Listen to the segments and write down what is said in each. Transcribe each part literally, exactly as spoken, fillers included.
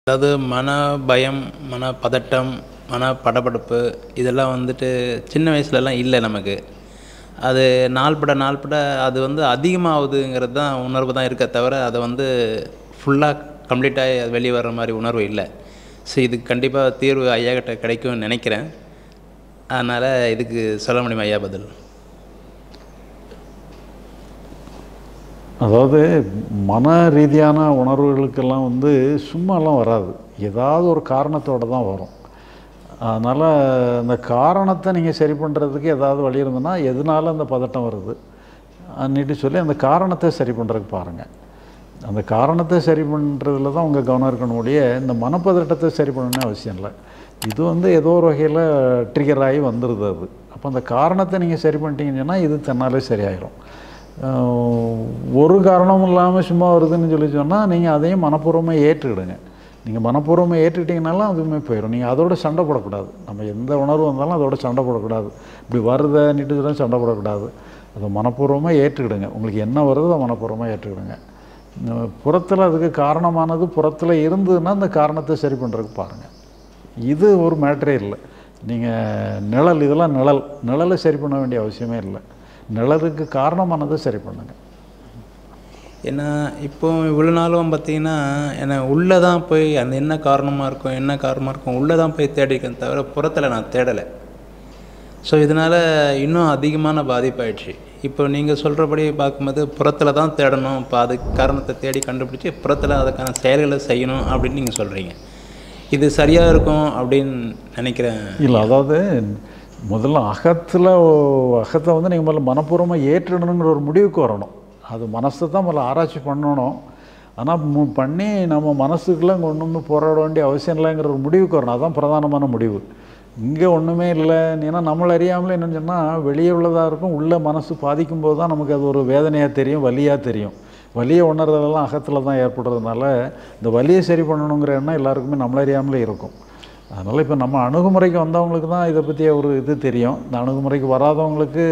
அதாவது மன பயம், மன பதட்டம், மன படபடப்பு இதெல்லாம் வந்துட்டு சின்ன வயசுலலாம் இல்லை நமக்கு. அது நாள்பட நாள்பட அது வந்து அதிகமாகுதுங்கிறது தான் உணர்வு தான் இருக்கே தவிர, அதை வந்து ஃபுல்லாக கம்ப்ளீட்டாகி அது வெளியே வர்ற மாதிரி உணர்வு இல்லை. ஸோ இதுக்கு கண்டிப்பாக தீர்வு ஐயா கிட்ட கிடைக்கும்னு நினைக்கிறேன். அதனால் இதுக்கு சொல்ல முடியுமா ஐயா பதில்? அதாவது மன ரீதியான உணர்வுகளுக்கெல்லாம் வந்து சும்மாலாம் வராது, ஏதாவது ஒரு காரணத்தோடு தான் வரும். அதனால் அந்த காரணத்தை நீங்கள் சரி பண்ணுறதுக்கு ஏதாவது வழி இருந்ததுன்னா, எதனால அந்த பதட்டம் வருது அன்னிட்டு சொல்லி அந்த காரணத்தை சரி பண்ணுறதுக்கு பாருங்கள். அந்த காரணத்தை சரி பண்ணுறதுல தான் உங்கள் கவனம் இருக்கணும் ஒழிய, இந்த மனப்பதட்டத்தை சரி பண்ணணும்னு அவசியம் இல்லை. இது வந்து ஏதோ ஒரு வகையில் ட்ரிகர் ஆகி வந்துடுது அது. அப்போ அந்த காரணத்தை நீங்கள் சரி பண்ணிட்டீங்கன்னு சொன்னால் இது தன்னாலே சரியாயிடும். ஒரு காரணமும் இல்லாமல் சும்மா வருதுன்னு சொல்லி சொன்னால் நீங்கள் அதையும் மனப்பூர்வமாக ஏற்றுக்கிடுங்க. நீங்கள் மனப்பூர்வமாக ஏற்றுக்கிட்டிங்கனாலும் அதுவுமே போயிடும். நீங்கள் அதோட சண்டை போடக்கூடாது. நம்ம எந்த உணர்வு வந்தாலும் அதோட சண்டை போடக்கூடாது. இப்படி வருதுன்னுட்டு சொல்லி சண்டை போடக்கூடாது. அதை மனப்பூர்வமாக ஏற்றுக்கிடுங்க. உங்களுக்கு என்ன வருதோ அதை மனப்பூர்வமாக ஏற்றுக்கிடுங்க. புறத்தில் அதுக்கு காரணமானது புறத்தில் இருந்ததுன்னா அந்த காரணத்தை சரி பண்ணுறதுக்கு பாருங்கள். இது ஒரு மேட்டரே இல்லை. நீங்கள் நிழல், இதெல்லாம் நிழல் நிழலை சரி பண்ண வேண்டிய அவசியமே இல்லை. நிழலுக்கு காரணமானதை சரி பண்ணுங்க. ஏன்னா இப்போ இவ்வளோ நாளும் பார்த்திங்கன்னா, என்னை உள்ளே தான் போய் அந்த என்ன காரணமாக இருக்கும் என்ன காரணமாக இருக்கும் உள்ளே தான் போய் தேடிக்கிறேன் தவிர புறத்தில் நான் தேடலை. ஸோ இதனால் இன்னும் அதிகமான பாதிப்பாயிடுச்சு. இப்போ நீங்கள் சொல்கிறபடி பார்க்கும்போது புறத்தில் தான் தேடணும், இப்போ அதுக்கு காரணத்தை தேடி கண்டுபிடிச்சி புறத்தில் அதுக்கான செயல்களை செய்யணும் அப்படின்னு நீங்கள் சொல்கிறீங்க. இது சரியாக இருக்கும் அப்படின்னு நினைக்கிறேன். இல்லை, அதாவது முதல்ல அகத்தில் அகத்தை வந்து நீங்கள் முதல்ல மனப்பூர்வமாக ஏற்றிடணுங்கிற ஒரு முடிவுக்கு வரணும். அது மனசை தான் முதல்ல ஆராய்ச்சி பண்ணணும். ஆனால் மு பண்ணி நம்ம மனசுக்குள்ளே இங்கே ஒன்று ஒன்று போராட வேண்டிய அவசியம் இல்லைங்கிற ஒரு முடிவுக்கு வரணும். அதுதான் பிரதானமான முடிவு. இங்கே ஒன்றுமே இல்லை, ஏன்னா நம்மளை அறியாமலே என்னென்னு சொன்னால் வெளியே உள்ளதாக இருக்கும், உள்ளே மனசு பாதிக்கும் போது தான் நமக்கு அது ஒரு வேதனையாக தெரியும், வலியாக தெரியும். வலியை உணர்றதெல்லாம் அகத்தில் தான் ஏற்படுறதுனால இந்த வலியை சரி பண்ணணுங்கிற எண்ணம் எல்லாருக்குமே நம்மளை அறியாமலே இருக்கும். அதனால் இப்போ நம்ம அணுகுமுறைக்கு வந்தவங்களுக்கு தான் இதை பற்றிய ஒரு இது தெரியும். இந்த அணுகுமுறைக்கு வராதவங்களுக்கு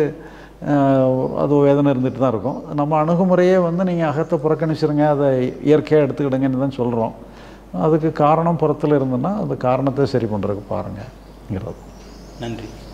அது வேதனை இருந்துகிட்டு தான் இருக்கும். நம்ம அணுகுமுறையே வந்து நீங்கள் அகத்தை புறக்கணிச்சிருங்க, அதை இயற்கையாக எடுத்துக்கிடுங்கன்னு தான் சொல்கிறோம். அதுக்கு காரணம் புறத்தில் இருந்ததுன்னா அந்த காரணத்தை சரி பண்ணுறதுக்கு பாருங்கள்ங்கிறது. நன்றி.